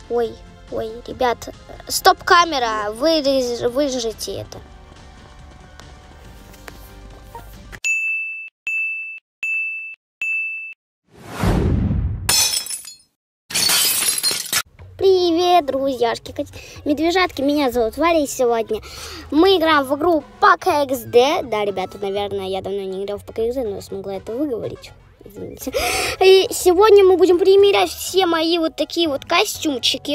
Ой, ребят, стоп-камера, выжжите это. Привет, друзьяшки, медвежатки, меня зовут Валя, и сегодня мы играем в игру Пока XD. Да, ребята, наверное, я давно не играл в Пока XD, но я смогла это выговорить. Извините. И сегодня мы будем примерять все мои вот такие вот костюмчики.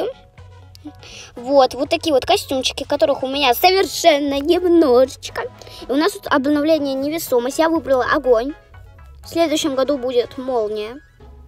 Вот такие вот костюмчики, которых у меня совершенно немножечко. И у нас тут обновление невесомость. Я выбрала огонь. В следующем году будет молния.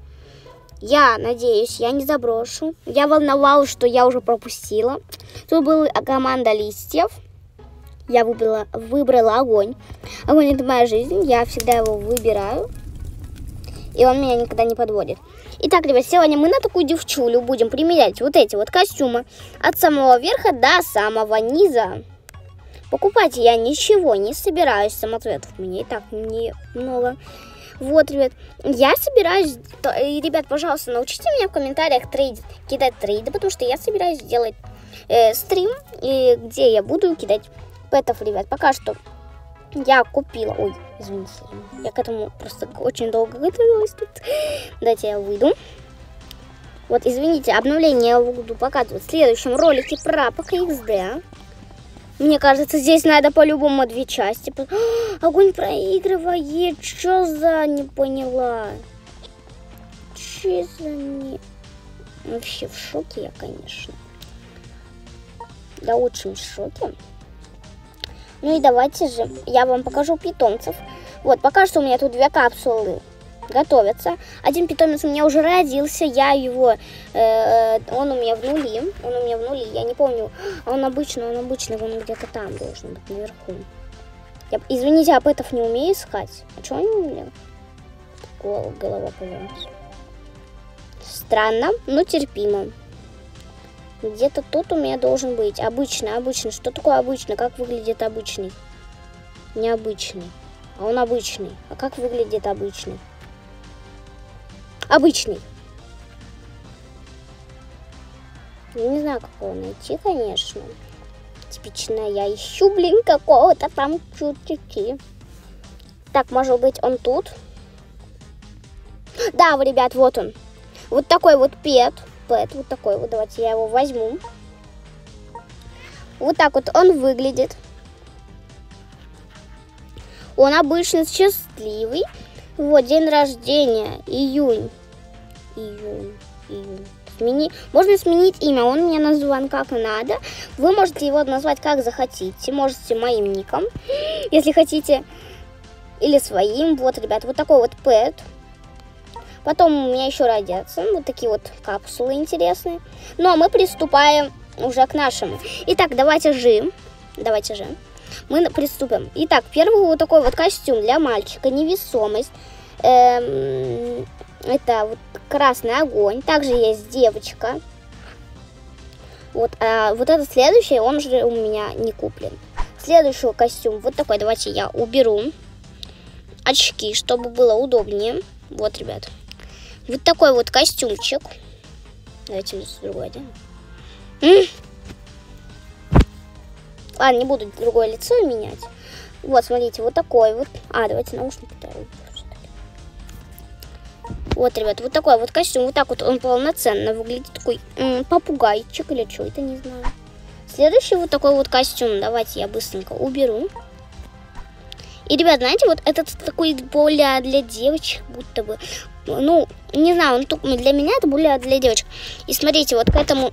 Я надеюсь, я не заброшу. Я волновалась, что я уже пропустила. Тут была команда листьев. Я выбрала огонь. Огонь — это моя жизнь. Я всегда его выбираю. И он меня никогда не подводит. Итак, ребят, сегодня мы на такую девчулю будем примерять вот эти вот костюмы от самого верха до самого низа. Покупать я ничего не собираюсь. Самоцветов у меня и так немного. Вот, ребят, я собираюсь... Ребят, пожалуйста, научите меня в комментариях кидать трейды, потому что я собираюсь сделать стрим, где я буду кидать пэтов, ребят. Пока что я купила... Ой, извините, я к этому просто очень долго готовилась тут. Дайте я выйду. Вот, извините, обновление я буду показывать в следующем ролике про Пока XD. Мне кажется, здесь надо по-любому 2 части. Огонь проигрывает. Что за... Не поняла. Что за... Не... Вообще в шоке я, конечно. Да, очень в шоке. Ну и давайте же я вам покажу питомцев. Вот, пока что у меня тут 2 капсулы готовятся. Один питомец у меня уже родился. Я его... он у меня в нули. Я не помню. Он обычный. Он где-то там должен быть, наверху. Извините, я пэтов не умею искать. А что они у меня? Голова повернется. Странно, но терпимо. Где-то тут у меня должен быть. Обычный. Что такое обычный? Как выглядит обычный? Необычный. А он обычный. А как выглядит обычный? Обычный. Я не знаю, как его найти, конечно. Типично я ищу, какого-то там чутики. Так, может быть, он тут? Да, ребят, вот он. Вот такой вот пэт. Вот такой вот. Давайте я его возьму. Вот так вот он выглядит. Он обычно счастливый. Вот, день рождения, июнь. Можно сменить имя, он мне назван как надо. Вы можете его назвать как захотите. Можете моим ником, если хотите. Или своим. Вот, ребят, вот такой вот пэт. Потом у меня еще родятся вот такие вот капсулы интересные. Ну, а мы приступаем уже к нашему. Итак, давайте же. Мы приступим. Итак, первый вот такой вот костюм для мальчика. Невесомость. Это вот красный огонь. Также есть девочка. Вот это следующий, он же у меня не куплен. Следующий костюм вот такой. Давайте я уберу очки, чтобы было удобнее. Вот, ребят. Вот такой вот костюмчик. Давайте другой оденем. Ладно, не буду другое лицо менять. Вот, смотрите, вот такой вот. Давайте наушники второй. Вот, ребят, вот такой вот костюм. Вот так вот он полноценно выглядит. Такой попугайчик или что это, не знаю. Следующий вот такой вот костюм. Давайте я быстренько уберу. И, ребят, знаете, вот этот такой более для девочек, будто бы. Ну, не знаю, он только для меня это более для девочек. И смотрите, вот к этому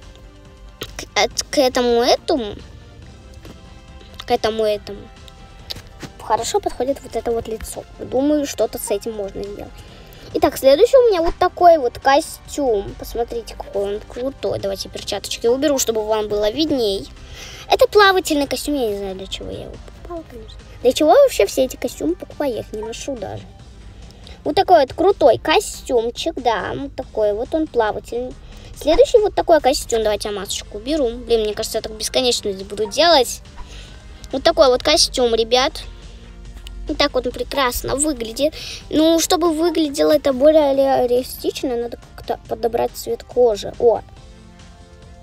хорошо подходит вот это вот лицо. Думаю, что-то с этим можно сделать. Итак, следующий у меня вот такой вот костюм. Посмотрите, какой он крутой. Давайте перчаточки уберу, чтобы вам было видней. Это плавательный костюм. Я не знаю, для чего я его покупала, конечно. Для чего вообще все эти костюмы покупаю? Я их не ношу даже. Вот такой вот крутой костюмчик, да. Вот такой вот он плавательный. Следующий вот такой костюм. Давайте я масочку уберу. Блин, мне кажется, я так бесконечно здесь буду делать. Вот такой вот костюм, ребят. Вот так вот он прекрасно выглядит. Ну, чтобы выглядело это более реалистично, надо как-то подобрать цвет кожи.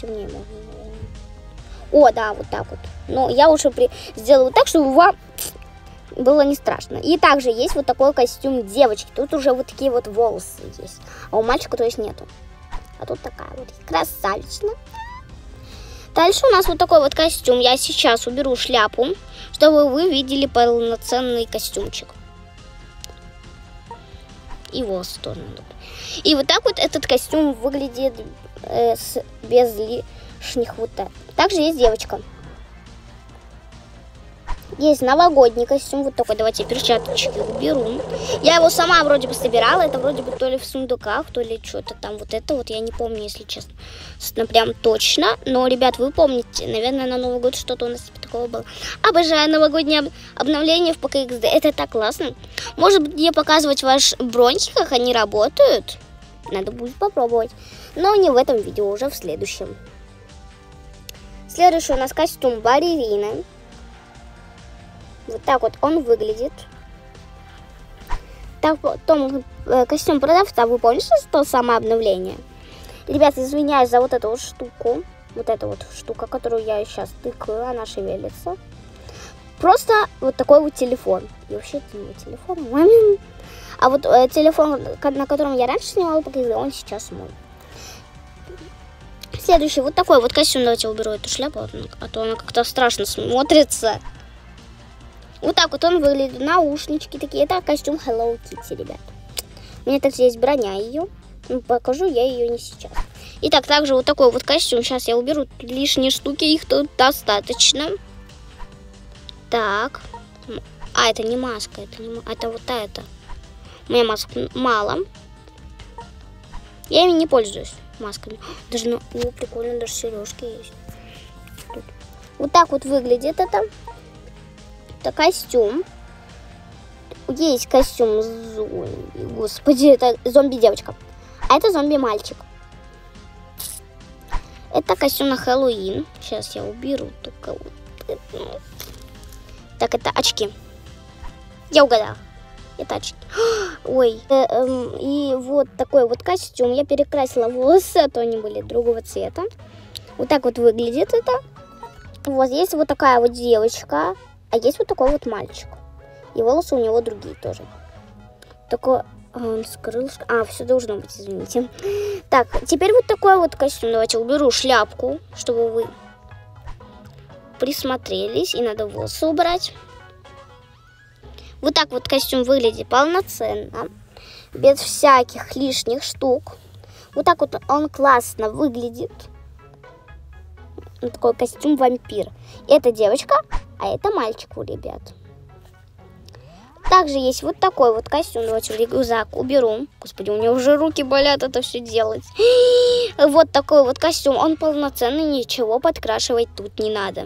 потемнее можно, наверное. О, да, вот так вот. Но я уже сделаю так, чтобы вам было не страшно. И также есть вот такой костюм девочки. Тут уже вот такие вот волосы есть. А у мальчика, то есть, нету. А тут такая вот красавица. Дальше у нас вот такой вот костюм. Я сейчас уберу шляпу, чтобы вы видели полноценный костюмчик. И волосы тоже надо. И вот так вот этот костюм выглядит без лишних вот так. Также есть девочка. Есть новогодний костюм, вот такой. Давайте перчаточки уберу. Я его сама вроде бы собирала. Это вроде бы то ли в сундуках, то ли что-то там. Вот это вот я не помню, если честно. Прям точно. Но, ребят, вы помните, наверное, на Новый год что-то у нас типа такого было. Обожаю новогодние обновления в ПКХД. Это так классно. Может быть, мне показывать ваши броньки, как они работают? Надо будет попробовать. Но не в этом видео, уже в следующем. Следующий у нас костюм балерины. Вот так вот он выглядит. Так, потом костюм продавца, вы помните, что самое обновление? Ребята, извиняюсь за вот эту вот штуку. Вот эта вот штука, которую я сейчас тыкаю, она шевелится. Просто вот такой вот телефон. И вообще это не телефон. А вот телефон, на котором я раньше снимала, он сейчас мой. Следующий вот такой вот костюм. Давайте уберу эту шляпу, а то она как-то страшно смотрится. Вот так вот он выглядит. Наушнички такие. Это костюм Hello Kitty, ребят. У меня также есть броня ее. Ну, покажу я ее не сейчас. Итак, также вот такой вот костюм. Сейчас я уберу лишние штуки. Их тут достаточно. Так. А, это не маска. Это вот это. У меня масок мало. Я ими не пользуюсь, масками. Даже, о, прикольно, даже сережки есть. Тут. Вот так вот выглядит это. Это костюм. Есть костюм зомби. Господи, это зомби-девочка. А это зомби-мальчик. Это костюм на Хэллоуин. Сейчас я уберу только вот это. Так, это очки. Я угадала. Это очки. Ой. И вот такой вот костюм. Я перекрасила волосы, а то они были другого цвета. Вот так вот выглядит это. Вот есть вот такая вот девочка. А есть вот такой вот мальчик. И волосы у него другие тоже. Такой он скрылся. А, все должно быть, извините. Так, теперь вот такой вот костюм. Давайте уберу шляпку, чтобы вы присмотрелись. И надо волосы убрать. Вот так вот костюм выглядит полноценно. Без всяких лишних штук. Вот так вот он классно выглядит. Такой костюм вампир. Это девочка, а это мальчик у ребят. Также есть вот такой вот костюм. Давайте рюкзак уберу. Господи, у меня уже руки болят это все делать. Вот такой вот костюм. Он полноценный, ничего подкрашивать тут не надо.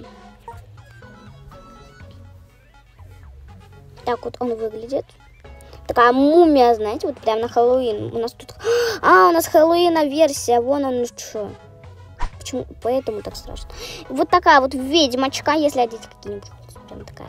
Так вот он выглядит. Такая мумия, знаете, вот прям на Хэллоуин. У нас тут... А, у нас Хэллоуина версия. Вон он что. Почему? Поэтому так страшно. Вот такая вот ведьмочка, если одеть какие-нибудь. Прям такая.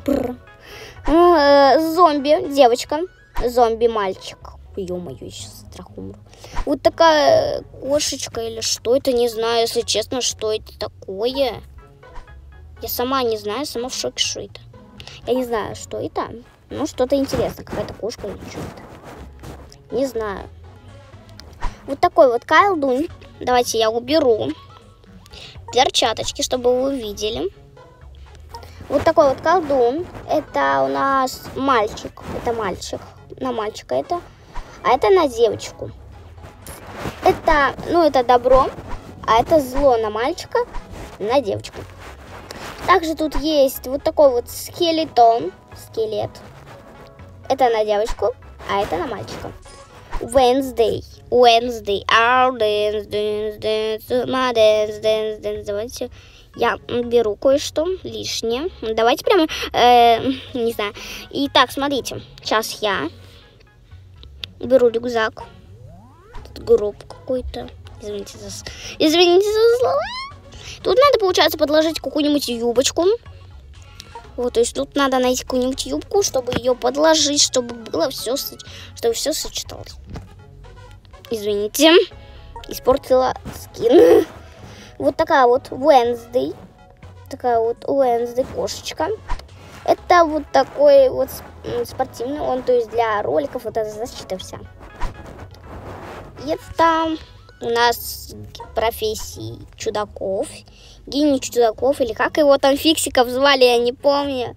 Зомби, девочка. Зомби-мальчик. Ё-моё, я сейчас страх умру. Вот такая кошечка или что это, не знаю, если честно, что это такое. Я сама не знаю, сама в шоке, что это. Я не знаю, что это. Ну, что-то интересное. Какая-то кошка или что-то. Не знаю. Вот такой вот колдун. Давайте я уберу перчаточки, чтобы вы видели. Вот такой вот колдун. Это у нас мальчик. Это мальчик. На мальчика это. А это на девочку. Это, ну, это добро. А это зло на мальчика, на девочку. Также тут есть вот такой вот скелетон. Скелет. Это на девочку, а это на мальчика. Wednesday. Давайте я беру кое-что лишнее. Давайте прямо, не знаю. Итак, смотрите. Сейчас я беру рюкзак. Тут гроб какой-то. Извините за слова. Тут надо, получается, подложить какую-нибудь юбочку. Вот, то есть тут надо найти какую-нибудь юбку, чтобы ее подложить, чтобы было все, чтобы все сочеталось. Извините, испортила скин. Вот такая вот Wednesday. Такая вот Wednesday кошечка. Это вот такой вот спортивный, он, то есть для роликов, вот эта защита вся. Это у нас профессии чудаков, гений чудаков, или как его там фиксиков звали, я не помню.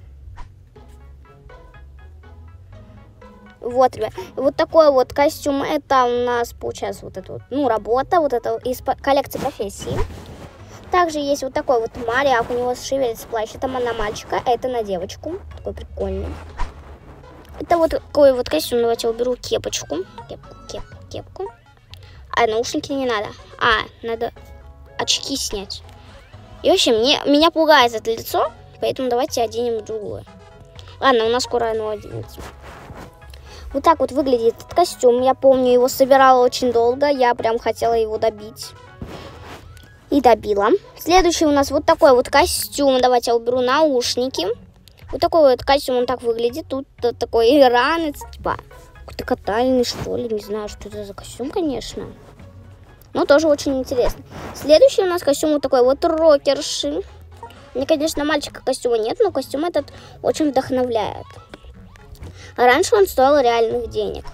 Вот, ребят, вот такой вот костюм, это у нас получается вот эта вот, работа, вот это из коллекции профессий. Также есть вот такой вот моряк, у него шевелится плащ, это на мальчика, а это на девочку, такой прикольный. Это вот такой вот костюм, давайте я уберу кепочку, кепку. А наушники не надо, надо очки снять. И вообще, меня пугает это лицо, поэтому давайте оденем другое. Ладно, у нас скоро оно оденется. Вот так вот выглядит этот костюм. Я помню, его собирала очень долго. Я прям хотела его добить. И добила. Следующий у нас вот такой вот костюм. Давайте я уберу наушники. Вот такой вот костюм, он так выглядит. Тут такой иранец, типа какой-то катальный, что ли. Не знаю, что это за костюм, конечно. Но тоже очень интересно. Следующий у нас костюм вот такой вот рокерши. Мне, конечно, мальчика костюма нет, но костюм этот очень вдохновляет. Раньше он стоил реальных денег.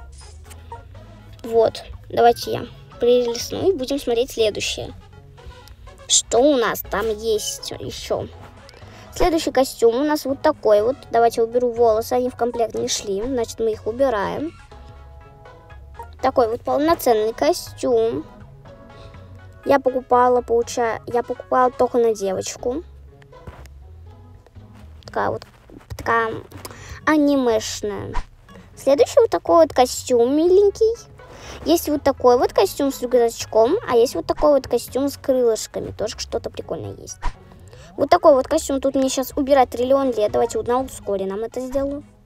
Вот, давайте я прилесну и будем смотреть следующее. Что у нас там есть еще? Следующий костюм у нас вот такой вот. Давайте я уберу волосы, они в комплект не шли, значит мы их убираем. Такой вот полноценный костюм. Я покупала только на девочку. Такая анимешная. Следующий вот такой вот костюм миленький. Есть вот такой вот костюм с рюкзачком, а есть вот такой вот костюм с крылышками. Тоже что-то прикольное есть. Вот такой вот костюм. Тут мне сейчас убирать триллион лет. Давайте на ускоре нам это сделаю.